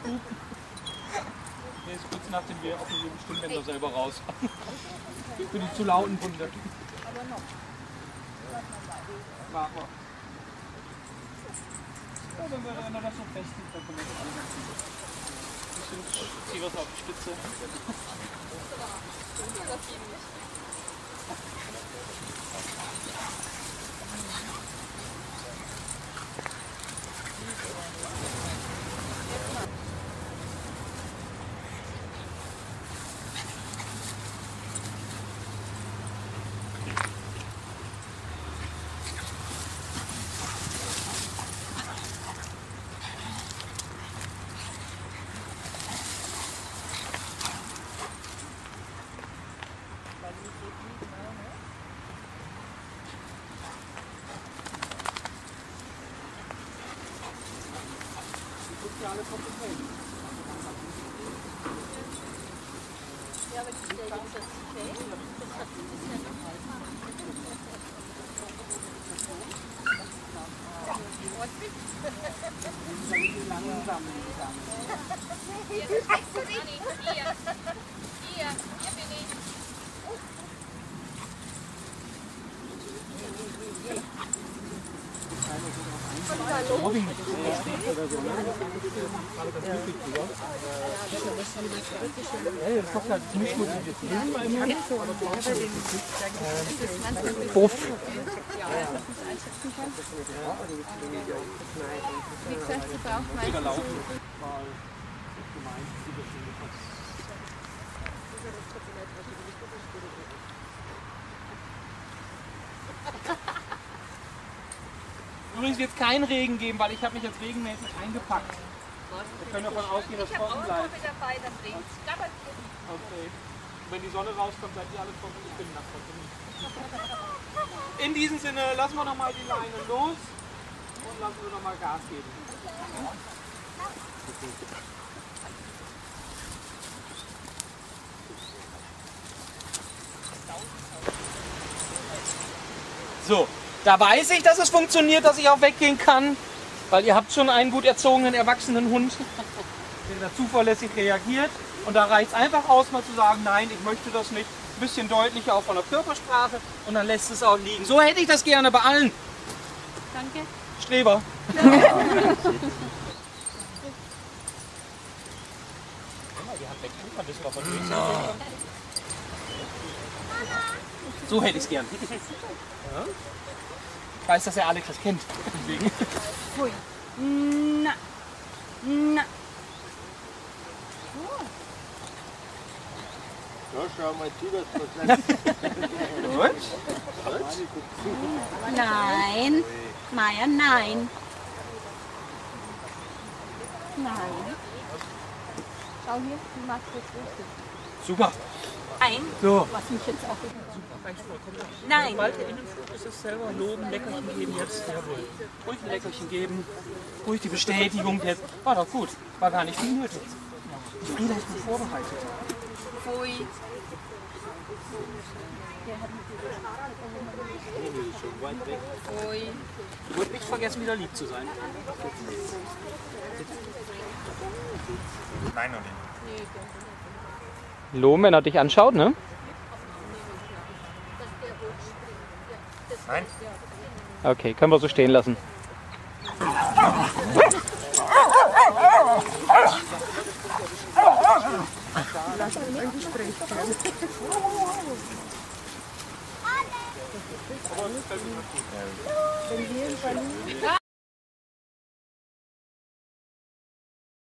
Schub. Der ist kurz nach dem auf dem Stimmbänder selber raus. Für die zu lauten Hunde. Aber noch. Warten wir. Ja, wenn wir das so fest ist, dann können wir das ansetzen. Ich ziehe was auf die Spitze. Ja, aber die Stelle ist das okay. Das hat ein bisschen Langsam. Hier bin ich. Mobbing oder so, ne? Ja, das macht halt ziemlich gut. Buff. Wie gesagt, sie braucht meistens Übrigens wird es keinen Regen geben, weil ich habe mich jetzt regenmäßig eingepackt. Wir können davon ausgehen, dass es trocken bleibt. dabei, das bringt. Okay. Und wenn die Sonne rauskommt, seid ihr alle trocken. Ich bin nass. In diesem Sinne, lassen wir nochmal die Leine los und lassen wir nochmal Gas geben. So, da weiß ich, dass es funktioniert, dass ich auch weggehen kann, weil ihr habt schon einen gut erzogenen, erwachsenen Hund, der da zuverlässig reagiert. Und da reicht es einfach aus, mal zu sagen, nein, ich möchte das nicht. Ein bisschen deutlicher auch von der Körpersprache und dann lässt es auch liegen. So hätte ich das gerne bei allen. Danke. Streber. So hätte ich es gern. Ja. Ich weiß, dass er Alex das kennt. Deswegen. Hui. Na. Na. Ja, schau mal zu, dass Gut. Nein. Maja, nein. Nein. Schau hier, die macht das richtig. Super. Nein. So. Was mich jetzt auch... Nein. Sobald der Innenflug ist es selber loben, Leckerchen geben jetzt. Jawohl. Ruhig ein Leckerchen geben. Ruhig die Bestätigung jetzt. War doch gut. War gar nicht viel nötig. Frieda ist gut vorbereitet. Pfui. Pfui. Du wolltest nicht vergessen, wieder lieb zu sein. Nein, noch nicht. Lohm, wenn er dich anschaut, ne? Nein? Okay, können wir so stehen lassen. Lass uns ein Gespräch führen. Wenn wir in Berlin